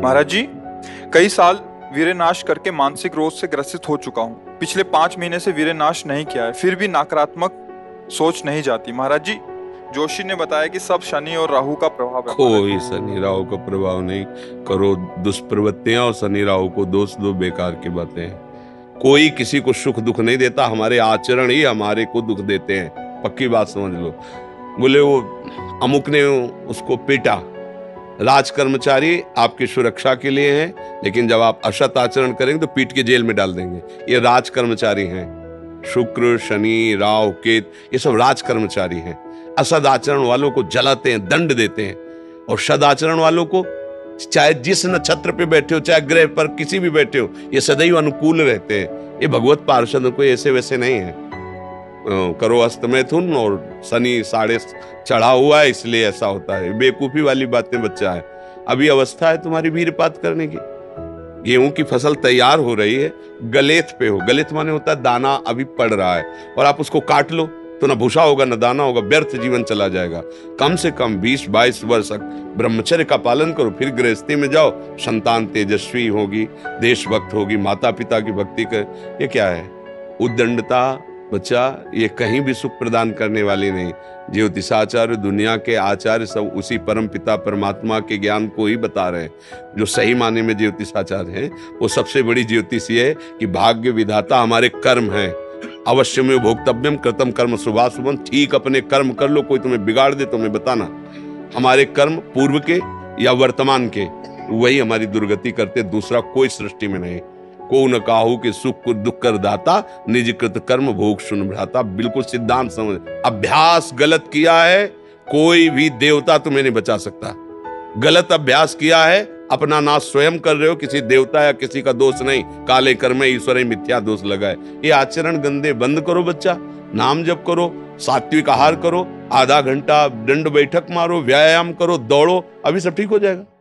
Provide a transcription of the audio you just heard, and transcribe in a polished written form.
महाराज जी, कई साल वीर्यनाश करके मानसिक रोग से ग्रसित हो चुका हूँ। पिछले 5 महीने से वीर्यनाश नहीं किया है, फिर भी नकारात्मक सोच नहीं जाती। महाराज जी, जोशी ने बताया कि सब शनि और राहु का प्रभाव है। कोई शनि राहु का प्रभाव नहीं। करो दुष्प्रवृत्तियां और शनि राहु को दोष दो, बेकार की बातें हैं। कोई किसी को सुख दुख नहीं देता, हमारे आचरण ही हमारे को दुख देते हैं, पक्की बात समझ लो। बोले वो अमुक ने उसको पीटा, राज कर्मचारी आपकी सुरक्षा के लिए हैं, लेकिन जब आप असत आचरण करेंगे तो पीट के जेल में डाल देंगे। ये राज कर्मचारी हैं। शुक्र, शनि, राहु, केतु, ये सब राज कर्मचारी हैं। असद आचरण वालों को जलाते हैं, दंड देते हैं, और सदाचरण वालों को चाहे जिस नक्षत्र पे बैठे हो, चाहे ग्रह पर किसी भी बैठे हो, ये सदैव अनुकूल रहते हैं। ये भगवत पार्षद कोई ऐसे वैसे नहीं है। करो अस्त मैथुन और शनि साढ़े चढ़ा हुआ है, इसलिए ऐसा होता है। बेवकूफी वाली बातें बच्चा है। अभी अवस्था है तुम्हारी वीरपात करने की। गेहूं की फसल तैयार हो रही है, गलेत पे हो। गलेत माने होता है दाना अभी पड़ रहा है, और आप उसको काट लो तो ना भूसा होगा ना दाना होगा, व्यर्थ जीवन चला जाएगा। कम से कम 20-22 वर्ष तक ब्रह्मचर्य का पालन करो, फिर गृहस्थी में जाओ। संतान तेजस्वी होगी, देशभक्त होगी, माता पिता की भक्ति कर। ये क्या है? उद्दंडता बच्चा, ये कहीं भी सुख प्रदान करने वाली नहीं। ज्योतिषाचार्य, दुनिया के आचार्य सब उसी परम पिता परमात्मा के ज्ञान को ही बता रहे हैं। जो सही माने में ज्योतिषाचार्य हैं, वो सबसे बड़ी ज्योतिषी है कि भाग्य विधाता हमारे कर्म हैं। अवश्य में भोक्तव्यम कृतम कर्म शुभाशुभम। ठीक अपने कर्म कर लो, कोई तुम्हें बिगाड़ दे तो हमें बताना। हमारे कर्म पूर्व के या वर्तमान के, वही हमारी दुर्गति करते, दूसरा कोई सृष्टि में नहीं। को न काहू के सुख को दुख कर दाता, निज कृत कर्म भोग सुन भ्राता। बिल्कुल सिद्धांत समझ। अभ्यास गलत किया है, कोई भी देवता तुम्हें नहीं बचा सकता। गलत अभ्यास किया है, अपना नाश स्वयं कर रहे हो, किसी देवता या किसी का दोष नहीं। काले कर्म ईश्वर मिथ्या दोष लगाए। ये आचरण गंदे बंद करो बच्चा। नाम जप करो, सात्विक आहार करो, आधा घंटा दंड बैठक मारो, व्यायाम करो, दौड़ो, अभी सब ठीक हो जाएगा।